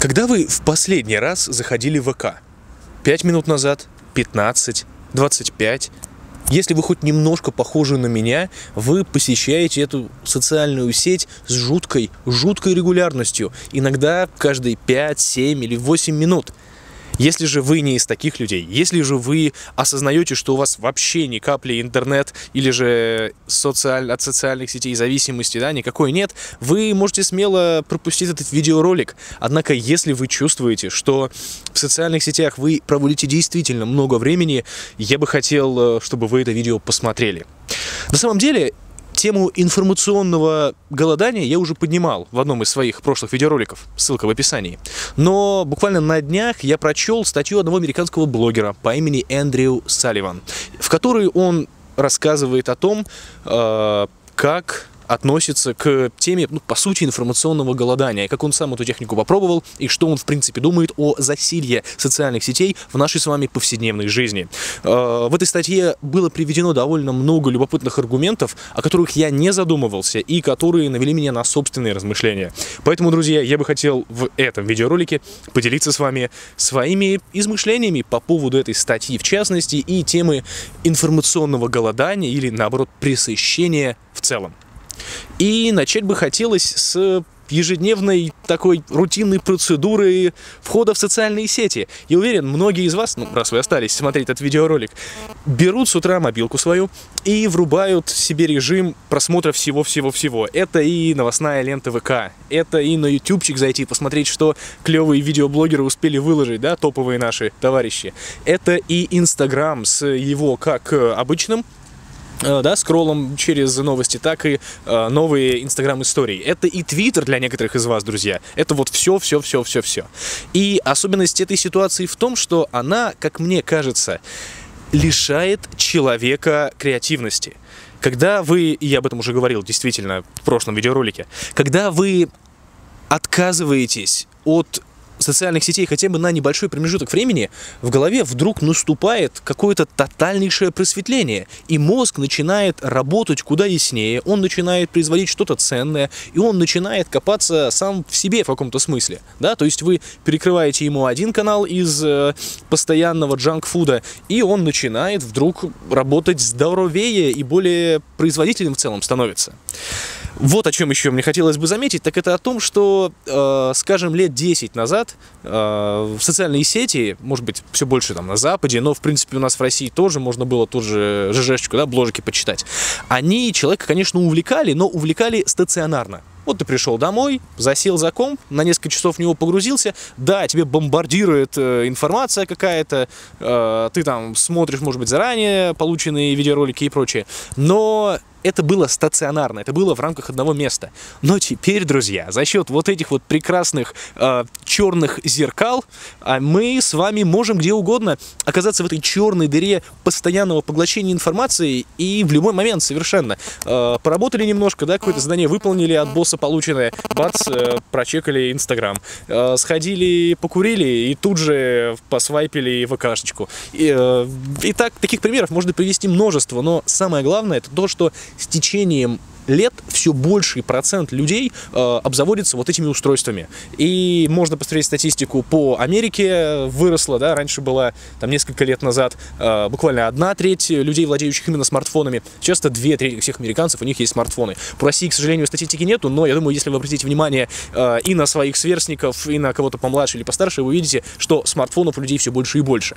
Когда вы в последний раз заходили в ВК? 5 минут назад? 15? 25? Если вы хоть немножко похожи на меня, вы посещаете эту социальную сеть с жуткой регулярностью. Иногда каждые 5, 7 или 8 минут. Если же вы не из таких людей, если же вы осознаете, что у вас вообще ни капли интернет или же от социальных сетей зависимости, да, никакой нет, вы можете смело пропустить этот видеоролик. Однако, если вы чувствуете, что в социальных сетях вы проводите действительно много времени, я бы хотел, чтобы вы это видео посмотрели. На самом деле, тему информационного голодания я уже поднимал в одном из своих прошлых видеороликов, ссылка в описании. Но буквально на днях я прочел статью одного американского блогера по имени Эндрю Салливан, в которой он рассказывает о том, как относится к теме, по сути, информационного голодания, как он сам эту технику попробовал и что он, в принципе, думает о засилье социальных сетей в нашей с вами повседневной жизни. В этой статье было приведено довольно много любопытных аргументов, о которых я не задумывался и которые навели меня на собственные размышления. Поэтому, друзья, я бы хотел в этом видеоролике поделиться с вами своими измышлениями по поводу этой статьи, в частности, и темы информационного голодания или, наоборот, пресыщения в целом. И начать бы хотелось с ежедневной такой рутинной процедуры входа в социальные сети. Я уверен, многие из вас, раз вы остались смотреть этот видеоролик, берут с утра мобилку свою и врубают себе режим просмотра всего-всего-всего. Это и новостная лента ВК, это и на ютубчик зайти, посмотреть, что клевые видеоблогеры успели выложить, да, топовые наши товарищи. Это и Инстаграм с его как обычным, да, скроллом через новости, так и новые Инстаграм-истории. Это и Твиттер для некоторых из вас, друзья. Это вот все. И особенность этой ситуации в том, что она, как мне кажется, лишает человека креативности. Когда вы, и я об этом уже говорил действительно в прошлом видеоролике, когда вы отказываетесь от социальных сетей хотя бы на небольшой промежуток времени, в голове вдруг наступает какое-то тотальнейшее просветление, и мозг начинает работать куда яснее, он начинает производить что-то ценное, и он начинает копаться сам в себе в каком-то смысле, да, то есть вы перекрываете ему один канал из постоянного джанк-фуда, и он начинает вдруг работать здоровее и более производительным в целом становится. Вот о чем еще мне хотелось бы заметить, так это о том, что, скажем, лет 10 назад в социальные сети, может быть, все больше там на Западе, но, в принципе, у нас в России тоже можно было ту же ЖЖшечку, да, бложики почитать. Они человека, конечно, увлекали, но увлекали стационарно. Вот ты пришел домой, засел за комп, на несколько часов в него погрузился, да, тебе бомбардирует информация какая-то, ты там смотришь, может быть, заранее полученные видеоролики и прочее, но это было стационарно, это было в рамках одного места. Но теперь, друзья, за счет вот этих вот прекрасных черных зеркал, мы с вами можем где угодно оказаться в этой черной дыре постоянного поглощения информации и в любой момент совершенно. Поработали немножко, да, какое-то задание выполнили, от босса полученное, бац, прочекали Инстаграм. Сходили, покурили и тут же посвайпили ВКшечку. И так, таких примеров можно привести множество, но самое главное это то, что с течением лет все больший процент людей обзаводится вот этими устройствами. И можно посмотреть статистику по Америке, выросла, да, раньше была там несколько лет назад буквально 1/3 людей, владеющих именно смартфонами. Сейчас-то 2/3 всех американцев, у них есть смартфоны. По России, к сожалению, статистики нету, но я думаю, если вы обратите внимание и на своих сверстников, и на кого-то помладше или постарше, вы увидите, что смартфонов у людей все больше и больше.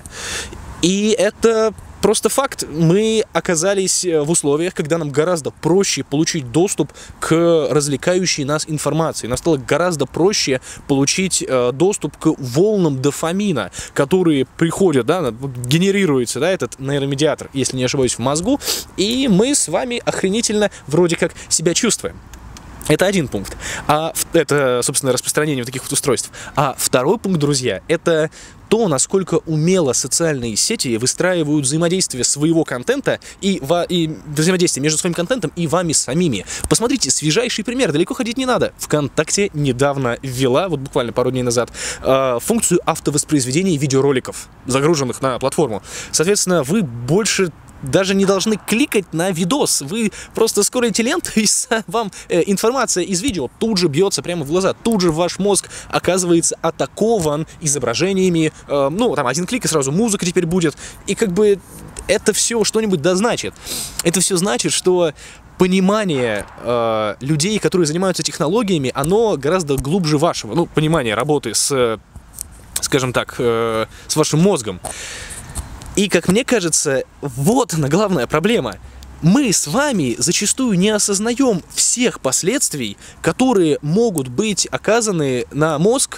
И это просто факт. Мы оказались в условиях, когда нам гораздо проще получить доступ к развлекающей нас информации. Нам стало гораздо проще получить доступ к волнам дофамина, которые приходят, да, генерируется, да, этот нейромедиатор, если не ошибаюсь, в мозгу, и мы с вами охренительно вроде как себя чувствуем. Это один пункт. Это, собственно, распространение вот таких вот устройств. А второй пункт, друзья, это то, насколько умело социальные сети выстраивают взаимодействие своего контента и взаимодействие между своим контентом и вами самими. Посмотрите, свежайший пример, далеко ходить не надо. ВКонтакте недавно ввела, вот буквально пару дней назад, функцию автовоспроизведения видеороликов, загруженных на платформу. Соответственно, вы больше даже не должны кликать на видос. Вы просто скроллите ленту, и вам информация из видео тут же бьется прямо в глаза. Тут же ваш мозг оказывается атакован изображениями. Ну, там один клик, и сразу музыка теперь будет. И как бы это все что-нибудь дозначит. Это все значит, что понимание людей, которые занимаются технологиями, оно гораздо глубже вашего. Ну, понимание работы с, скажем так, с вашим мозгом. И, как мне кажется, вот она главная проблема. Мы с вами зачастую не осознаем всех последствий, которые могут быть оказаны на мозг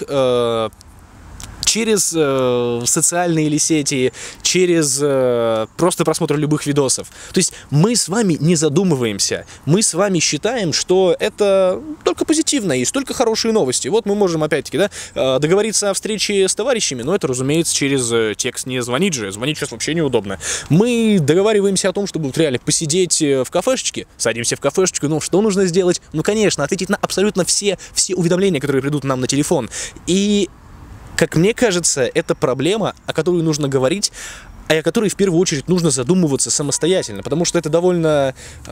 через социальные или сети, через просто просмотр любых видосов. То есть мы с вами не задумываемся, мы с вами считаем, что это только позитивно, есть только хорошие новости. Вот мы можем, опять-таки, да, договориться о встрече с товарищами, но это, разумеется, через текст, не звонить же, звонить сейчас вообще неудобно. Мы договариваемся о том, чтобы вот реально посидеть в кафешечке, садимся в кафешечку, ну что нужно сделать? Ну, конечно, ответить на абсолютно все уведомления, которые придут нам на телефон. И как мне кажется, это проблема, о которой нужно говорить, а о которой в первую очередь нужно задумываться самостоятельно, потому что это довольно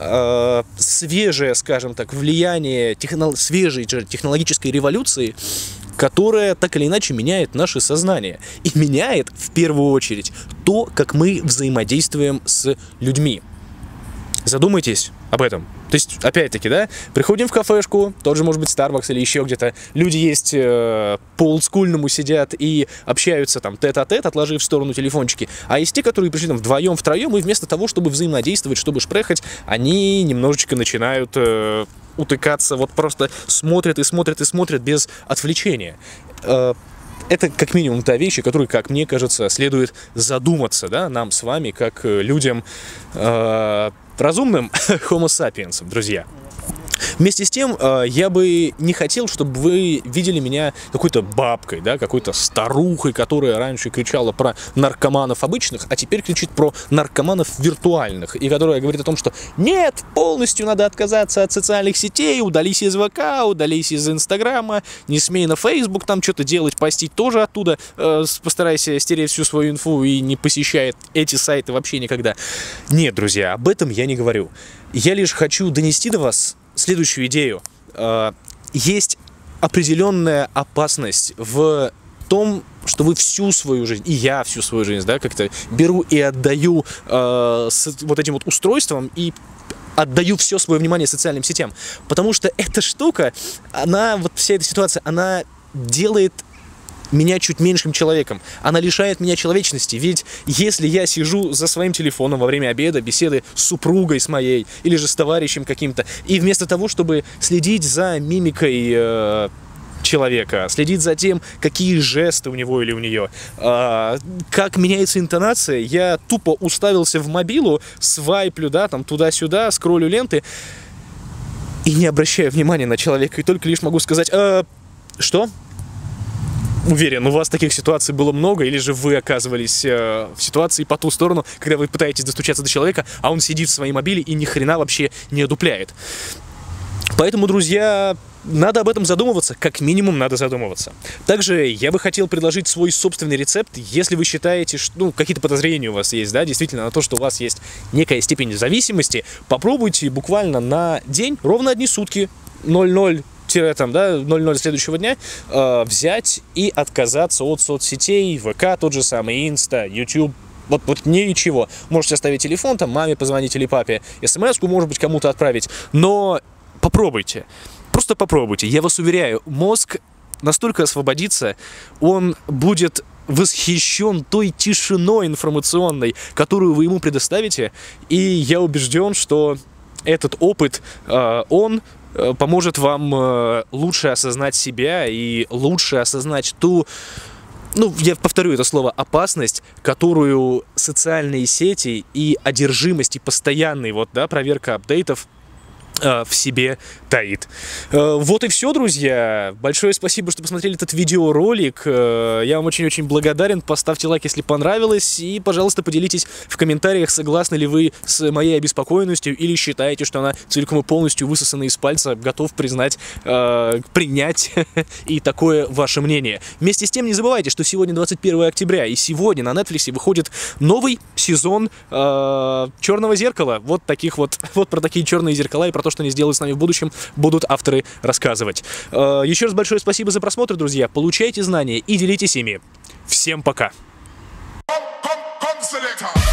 свежее, скажем так, влияние свежей технологической революции, которая так или иначе меняет наше сознание и меняет в первую очередь то, как мы взаимодействуем с людьми. Задумайтесь об этом. То есть, опять-таки, да, приходим в кафешку, тот же, может быть, Starbucks или еще где-то, люди есть по олдскульному сидят и общаются там тет-а-тет, отложив в сторону телефончики, а есть те, которые пришли там вдвоем, втроем, и вместо того, чтобы взаимодействовать, чтобы шпрехать, они немножечко начинают утыкаться, вот просто смотрят и смотрят и смотрят без отвлечения. Это как минимум та вещь, о которой, как мне кажется, следует задуматься, да, нам с вами, как людям разумным Homo sapiens, друзья. Вместе с тем, я бы не хотел, чтобы вы видели меня какой-то бабкой, да, какой-то старухой, которая раньше кричала про наркоманов обычных, а теперь кричит про наркоманов виртуальных, и которая говорит о том, что нет, полностью надо отказаться от социальных сетей, удались из ВК, удались из Инстаграма, не смей на Фейсбук там что-то делать, постить тоже оттуда, постарайся стереть всю свою инфу и не посещай эти сайты вообще никогда. Нет, друзья, об этом я не говорю. Я лишь хочу донести до вас следующую идею. Есть определенная опасность в том, что вы всю свою жизнь, и я всю свою жизнь, да, как-то беру и отдаю с вот этим вот устройством и отдаю все свое внимание социальным сетям. Потому что эта штука, она, вот вся эта ситуация, она делает меня чуть меньшим человеком. Она лишает меня человечности. Ведь если я сижу за своим телефоном во время обеда, беседы с супругой с моей, или же с товарищем каким-то, и вместо того, чтобы следить за мимикой человека, следить за тем, какие жесты у него или у нее, как меняется интонация, я тупо уставился в мобилу, свайплю, да, там туда-сюда, скроллю ленты, и не обращаю внимания на человека, и только лишь могу сказать, что? Уверен, у вас таких ситуаций было много, или же вы оказывались в ситуации по ту сторону, когда вы пытаетесь достучаться до человека, а он сидит в своей мобиле и ни хрена вообще не одупляет. Поэтому, друзья, надо об этом задумываться, как минимум надо задумываться. Также я бы хотел предложить свой собственный рецепт, если вы считаете, что ну, какие-то подозрения у вас есть, да, действительно, на то, что у вас есть некая степень зависимости, попробуйте буквально на день, ровно одни сутки, 00 там, да, 00 следующего дня, взять и отказаться от соцсетей, ВК тот же самый, Инста, YouTube, вот ничего. Можете оставить телефон, там, маме позвонить или папе, смс-ку, может быть, кому-то отправить, но попробуйте, просто попробуйте, я вас уверяю, мозг настолько освободится, он будет восхищен той тишиной информационной, которую вы ему предоставите, и я убежден, что этот опыт, он поможет вам лучше осознать себя и лучше осознать ту, ну, я повторю это слово, опасность, которую социальные сети и одержимость, и постоянный, вот, да, проверка апдейтов в себе таит. Вот и все, друзья. Большое спасибо, что посмотрели этот видеоролик. Я вам очень-очень благодарен. Поставьте лайк, если понравилось. И, пожалуйста, поделитесь в комментариях, согласны ли вы с моей обеспокоенностью или считаете, что она целиком и полностью высосана из пальца. Готов признать, принять и такое ваше мнение. Вместе с тем, не забывайте, что сегодня 21 октября, и сегодня на Netflix выходит новый сезон «Черного зеркала». Вот про такие черные зеркала и про то, что они сделают с нами в будущем, будут авторы рассказывать. Еще раз большое спасибо за просмотр, друзья. Получайте знания и делитесь ими. Всем пока! Selector.